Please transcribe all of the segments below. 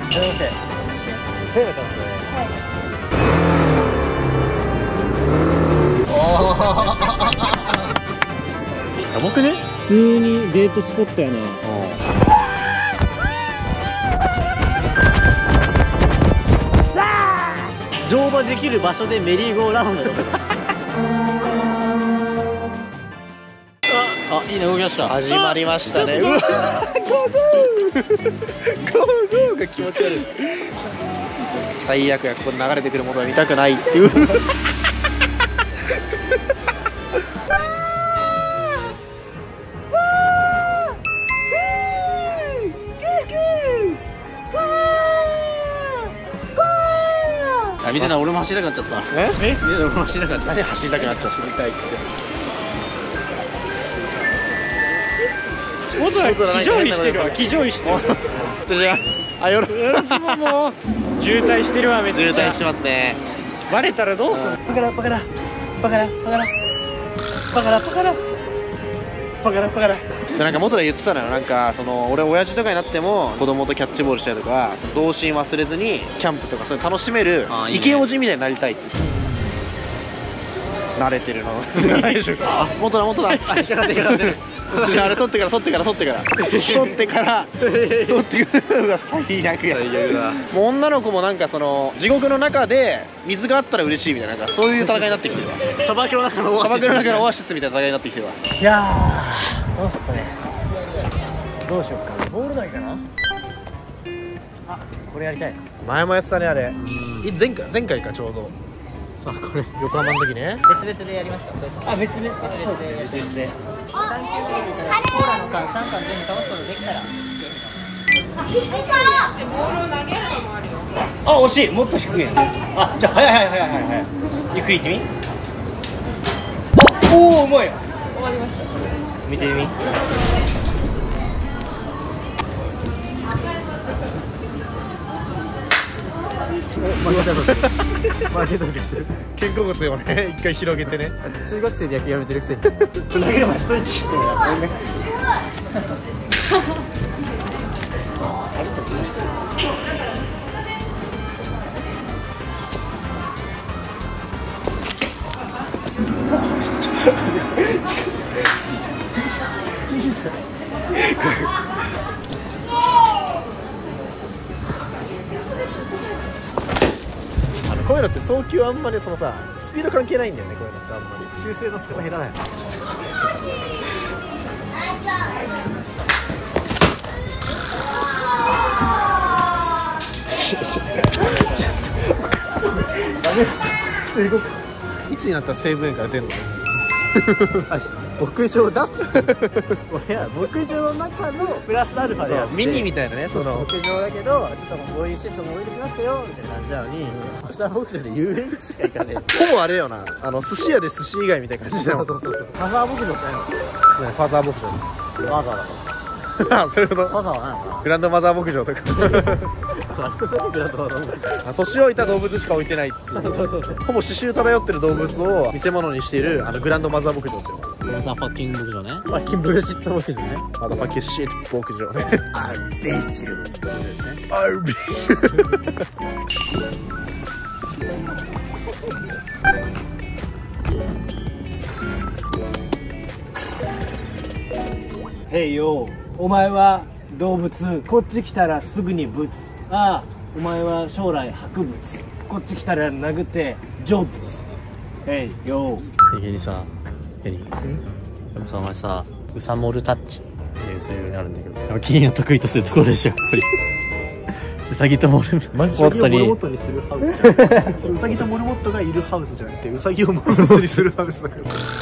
すいません。手がたんですよね。やばくね？ 普通にデートスポットやな。 乗馬できる場所でメリーゴーラウンド。 あ、いいね、動き出した。 始まりましたね。うわー、ゴーゴーゴーゴーが気持ち悪い。最悪や、ここで流れてくるものは見たくないっていう。あ、見てな、俺も走りたくなっちゃった。え？見てな、俺も走りたくなっちゃった。何走りたくなっちゃった。走りたいって。 元は騎乗位してるわ、騎乗位してる。 じゃあ、よろズボンも渋滞してるわ、めっちゃ。 渋滞してますね。 バレたらどうするの？ バカラバカラバカラバカラバカラバカラバカラバカラ。で、なんか元で言ってたのよ。なんかその俺親父とかになっても子供とキャッチボールしたりとか童心忘れずにキャンプとかそういう楽しめるイケオジみたいになりたいって。慣れてるの。あ、元だ元だ。あれ取ってから取ってから取ってから取ってから取ってからが最悪や。最悪だ。もう女の子もなんかその地獄の中で水があったら嬉しいみたいな、なんかそういう戦いになってきてるわ。砂漠の中のオアシスみたいな戦いになってきてるわ。いやー、楽しかったね。どうしようかな。ボールないかな。あ、これやりたい。前もやってたね、あれ。前回かちょうど。さあ、これ横浜の時ね。 別々でやりますか？それともあ、別々。そうですね、別々で。 コーラの缶3缶全部倒すことできたらボールを投げるのもあるよ。 あ、惜しい。もっと低い。あ、じゃあ早い。ゆっくり行ってみ。あ、おお、うまいよ。 終わりました。 見てみ。負けたとしてる。肩甲骨をね、一回広げてね。中学生で野球やめてるくせに。投げる前ストレッチしてるやん。ね。走ったきました。こういうのって送球あんまりそのさスピード関係ないんだよね。こういうのってあんまり修正の仕方減らない。いつになったら西武園から出るの？牧場だっつって。俺は牧場の中のプラスアルファでやってミニみたいなね、その牧場だけどちょっとこういう施設も置いてきましたよみたいな感じなのに、ファザー牧場で遊園地しか行かねえ。ほぼあれよな、寿司屋で寿司以外みたいな感じだよ。そう。ファザー牧場って何？ファザー牧場。ファザーだから。あ、そういうこと。ファザーは何だ？グランドマザー牧場とか。年老いた動物しか置いてないっていう。ほぼ刺繍漂ってる動物を見せ物にしているグランドマザー牧場っていうの。 さ、ファッキング牧場ね。 ファッキンブルシット牧場ね。ファッキンシット牧場ね。アルビーチュー。アルビー。 へいよ、お前は動物、こっち来たらすぐにブツ。ああ、お前は将来博物、こっち来たら殴って成仏。へいよ。 ヘリさ、ヘリ。でもさ、お前さ、ウサモルタッチっていうそういうのにあるんだけど、君の得意とするところでしょ、やっぱり。ウサギとモルモットにするハウス。 ウサギとモルモットがいるハウスじゃなくて、ウサギをモルモットにするハウスだから。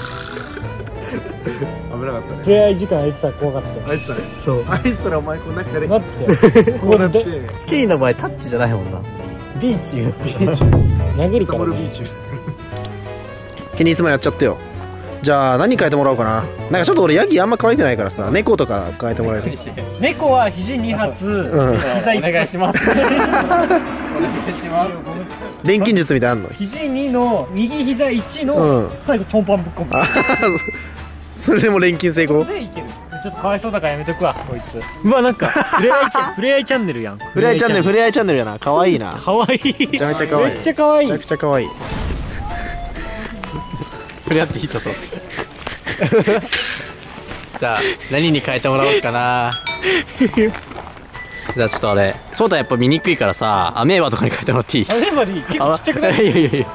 危なかったね。 敬愛時間空いてたら怖かったよ。 空いてたね。そう。空いてたらお前こう中で。 待って。ここで。 ケリーの場合タッチじゃないもんな。 ビーチ。殴るから。 サモルビーチ。ケニースマやっちゃってよ。じゃあ何変えてもらおうかな。なんかちょっと俺ヤギあんま可愛くないからさ、猫とか変えてもらえる。 猫は肘2発、膝1発。お願いします。お願いします。 錬金術みたいなのあんの？ 肘2の右膝1の最後チョンパンぶっ込む。 それでも錬金成功？ でいける。 ちょっとかわいそうだからやめとくわこいつ。うわなんかふれあいチャンネルやん。 ふれあいチャンネル、ふれあいチャンネルやな。可愛いな。 かわいい。 めちゃめちゃ可愛い。 めっちゃかわいい。 めちゃくちゃ可愛い。 触れ合って人とじゃあ何に変えてもらおうかな。じゃあちょっとあれそうだ、やっぱ見にくいからさアメーバとかに変えてもらっていい？ あれまでいい。結構ちっちゃくない？ いやいやいやいい。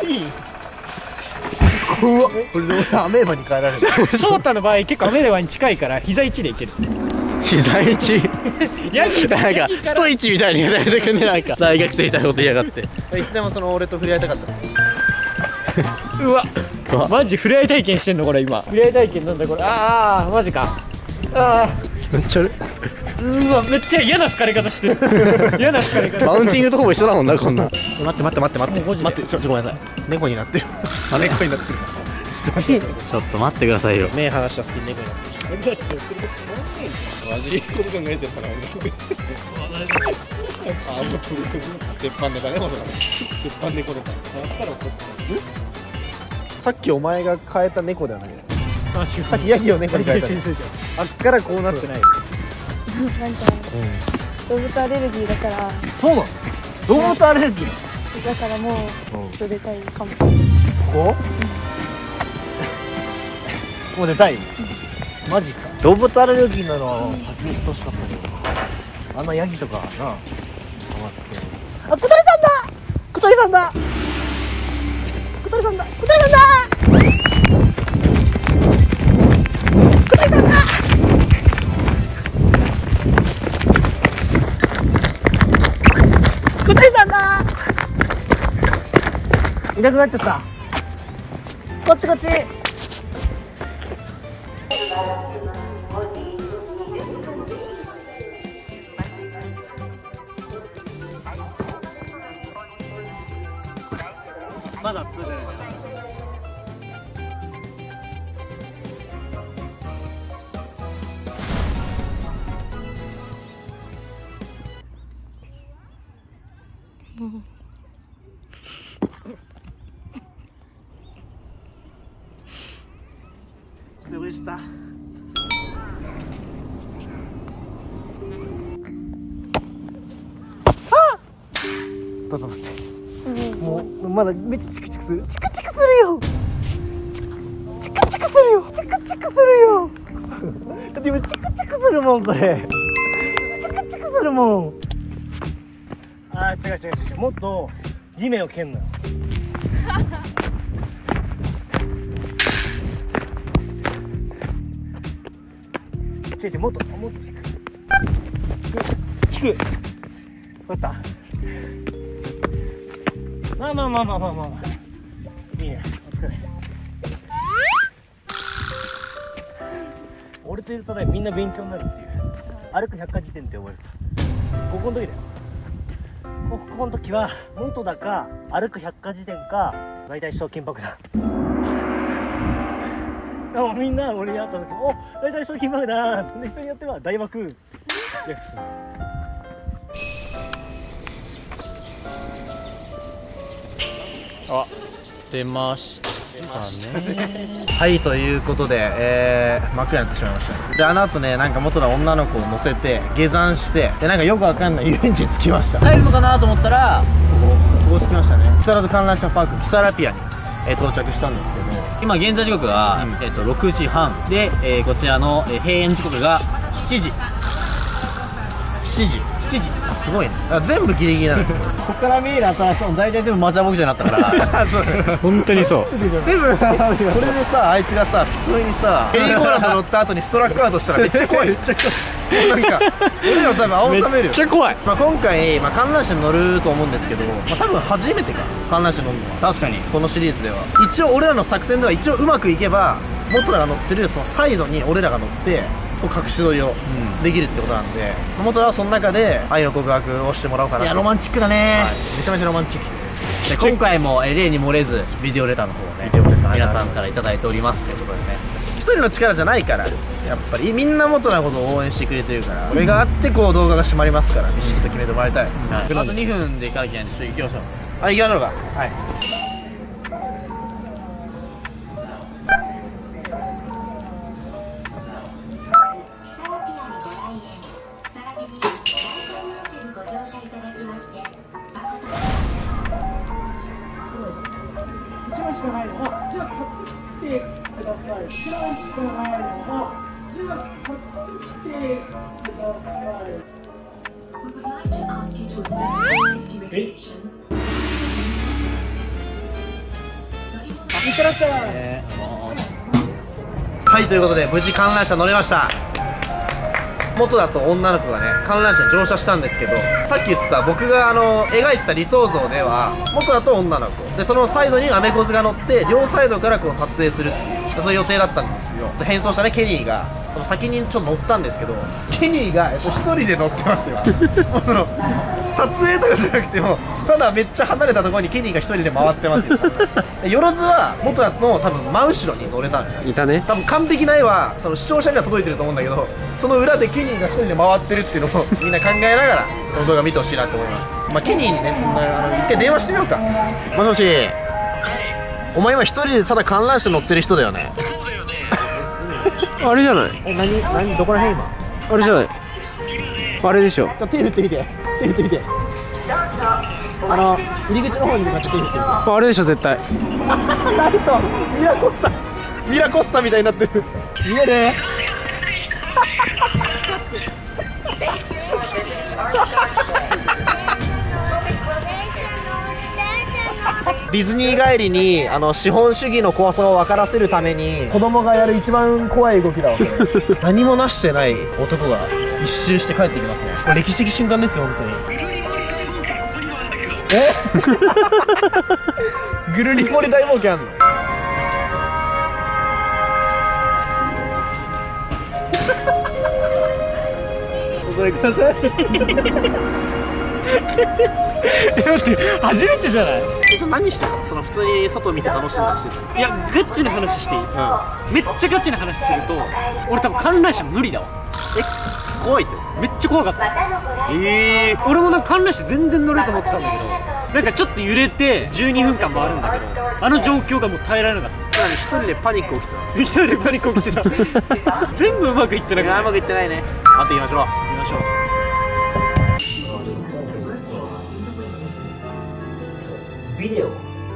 怖っ。これで俺アメーバに変えられる。 ソータの場合結構アメレバに近いから膝1でいける。 膝位置ヤギなんかストイッチみたいにやられてくんね。なんか大学生みたいなこと言いやがって。 いつでもその俺と触れ合いたかったです。 うわマジ触れ合い体験してんのこれ今。触れ合い体験なんだこれ。ああマジか。ああめっちゃうわめっちゃ嫌な好かれ方してる。嫌な好かれ方。 マウンティングとほぼ一緒だもんな、こんな。待って待って待って待ってもう5時待って、ごめんなさい。猫になってる。猫になってる。 ちょっと待ってくださいよ。 目離した隙に猫になってる。マジこれ考えてるから俺。鉄板ネタね、ほら。鉄板猫ネタ。さっきお前が変えた猫ではない。さっきヤギを猫に変えた。あっからこうなってない。 なんか動物アレルギーだからそうなの？動物アレルギー？ だからもうちょっと出たいかも。 こう？もう出たい？マジか。動物アレルギーなのは先に言ってほしかったけど、あんなヤギとかな。あ、小鳥さんだ。小鳥さんだ。小鳥さんだ。小鳥さんだ。小鳥さんだ。小鳥さんだ。いなくなっちゃった。こっちこっち。まだ通じない。ちょっと上下。どうぞ。もうまだめっちゃチクチクする。チクチクするよ。チクチクするよ。チクチクするよ。だって今チクチクするもんこれ。チクチクするもん。 あー違う違う。もっと地面を蹴んのよ。違う違う、もっと低く。こうやった。まあまあまあまあまあまあ、いいね。お疲れ。俺といるとね、みんな勉強になるっていう。歩く百科事典って呼ばれてた。高校の時だよ。高校の時は元だか歩く百科事典か大体小金箔だ。でもみんな俺に会った時お大体小金箔だーって人によっては大爆。 あ、出ましたね。 はい、ということで、真っ暗になってしまいました。で、あの後ね、なんか元の女の子を乗せて下山して、で、なんかよくわかんない遊園地に着きました。入るのかなと思ったらここ着きましたね。木更津観覧車パークキサラピアに、到着したんですけど、 今現在時刻は、6時半で、こちらの、閉園時刻が7時。 あ、すごいね。全部ギリギリなの。ここから見える新しいの大体全部マジャボクじゃなったからそう本当にそう。 全部これでさ、あいつがさ普通にさメリーゴーランド乗った後にストラックアウトしたらめっちゃ怖い。めっちゃ怖い。なんか俺ら多分青ざめるよ。 めっちゃ怖い。 まあ今回、観覧車に乗ると思うんですけど、多分初めてか観覧車乗るのは。 確かにこのシリーズでは一応俺らの作戦では一応うまくいけば元らが乗ってるそのサイドに俺らが乗ってこう隠し撮りをできるってことなんで、元らはその中で愛の告白をしてもらおうかなと。 いやロマンチックだね、 めちゃめちゃロマンチックで今回も例に漏れずビデオレターの方をね皆さんからいただいておりますということでね、 一人の力じゃないからやっぱりみんな元らのことを応援してくれてるから、これがあってこう動画が締まりますからビシッと決めてもらいたい。 あと2分で行かなきゃいけないんでちょっと行きましょう。 あ、行きましょうか。はい。 しかないの。じゃあ買ってきてください。くらいしかないの。じゃあ買ってきてください。いってらっしゃい。 はい、ということで無事観覧車乗れました。元だと女の子がね観覧車に乗車したんですけど、さっき言ってた僕が描いてた理想像では元だと女の子で、そのサイドにアメコズが乗って両サイドからこう撮影するっていうそういう予定だったんですよ。変装したねケニーがその先にちょっと乗ったんですけど、ケニーが一人で乗ってますよもうその撮影とかじゃなくてもただめっちゃ離れたところにケニーが一人で回ってますよよろずは元だの多分真後ろに乗れたのよ。 いたね。 多分完璧な絵はその視聴者には届いてると思うんだけど、その裏でケニーが一人で回ってるっていうのをみんな考えながらこの動画見てほしいなと思います。まあケニーにねそんな一回電話してみようか。もしもし、お前今一人でただ観覧車乗ってる人だよね。そうだよねあれじゃない。 何どこら辺今？ あれじゃない。あれでしょ。 手振ってみて。手振ってみて。入り口の方に向かって手振ってみて。 あれでしょ絶対。 ライトミラコスタみたいになってる。 見える？ ディズニー帰りに資本主義の怖さを分からせるために子供がやる一番怖い動きだわけ何もなしてない男が一周して帰ってきますね。これ歴史的瞬間ですよ本当に。ぐるりもり大冒険あんの？お座りください待って初めてじゃない？ それ何してたの？その普通に外見て楽しんだりしてた？ いやガチな話していい？めっちゃガチな話すると俺多分観覧車無理だわ。 怖いって？ めっちゃ怖かった。俺もなんか観覧車全然乗れると思ってたんだけど、なんかちょっと揺れて12分間回るんだけど、あの状況がもう耐えられなかった。 一人でパニック起きてた。 一人でパニック起きてた全部うまくいってなかった。 うまくいってないね。待っていきましょう。 行きましょう。 ビデオ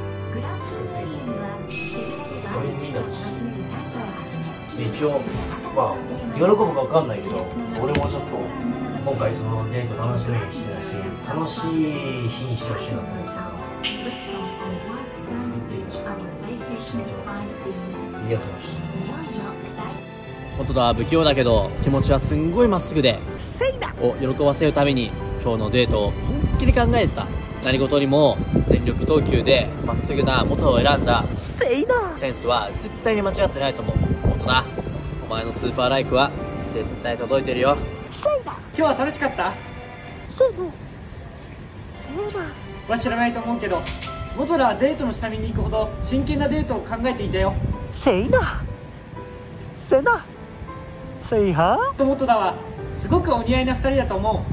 一応まあ喜ぶか分かんないけど、俺もちょっと今回そのデート楽しみにしてたし、楽しい日にしてほしいなと思ってたから作っていいのイヤホンして元だ不器用だけど気持ちはすんごいまっすぐでを喜ばせるために今日のデートを本気で考えてた。何事にも全力投球でまっすぐな元を選んだセンスは絶対に間違ってないと思う。元だお前のスーパーライクは絶対届いてるよ。今日は楽しかった？は知らないと思うけど元らはデートの下見に行くほど真剣なデートを考えていたよ。と元らはすごくお似合いな2人だと思う。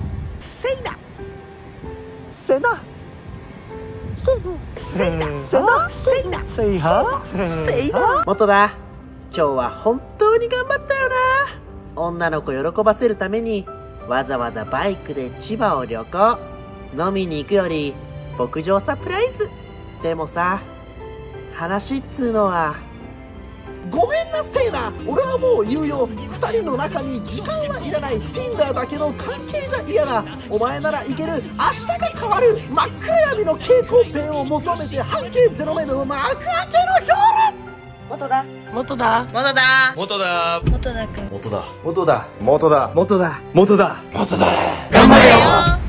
元だ今日は本当に頑張ったよな。女の子喜ばせるためにわざわざバイクで千葉を旅行。飲みに行くより牧場サプライズ。でもさ話っつうのは。ごめんなせいな。俺はもう言うよ。2人の中に時間はいらない Tinder だけの関係じゃ嫌だ。お前ならいける。明日が変わる真っ暗闇の蛍光ペンを求めて半径0メの幕開けの勝利。 元だくん元だ頑張れよ。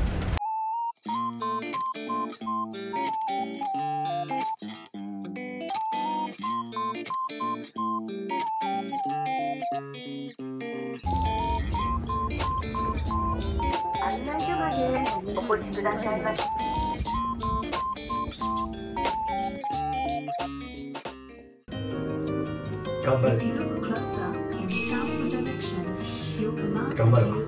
案内所までお越しくださいませ。 頑張る。頑張るわ。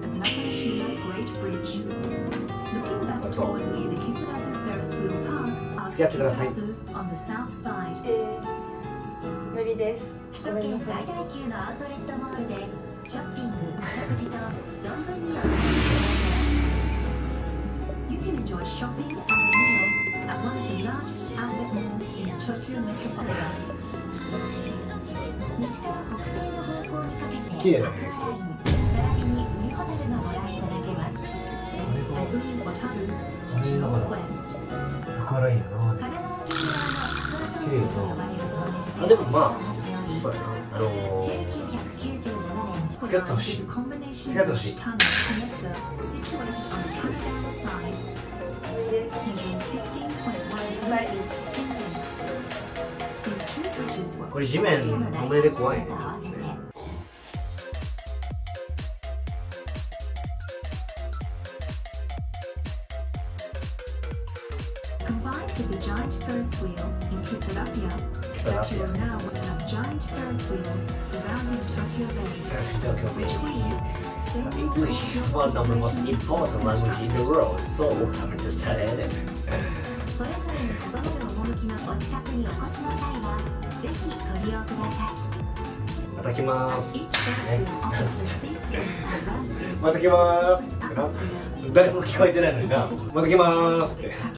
付き合ってください。 無理です。 首都圏最大級のアウトレットモールでショッピング、お食事と存分にお楽しみください。You can enjoy shopping and a meal one of the largest outlet malls in Tokyo metropolitan. 西から北西の方向にかけて綺麗だね。 並びに海ホテルがご覧いただけます。海ホテル Northwest。 赤ラインやな。 神奈川県側の綺麗だ呼ばれる通りな。あ、でもまあ、そうやな。 1997年付き合ってほしい。付き合ってほしい。これ地面透明で怖いね。 Combined with the giant Ferris wheel in Kisarapia, Sapporo now will have giant Ferris wheels surrounding Tokyo Bay, which we English is one of the most important language in the world, so I'm just studying it. それぞれに異なる趣のお近くにお越しの際は、ぜひご利用ください。 また来ます。 Each Ferris wheel offers a season and runs in また来ます。誰も聞こえてないのにな。また来ますって。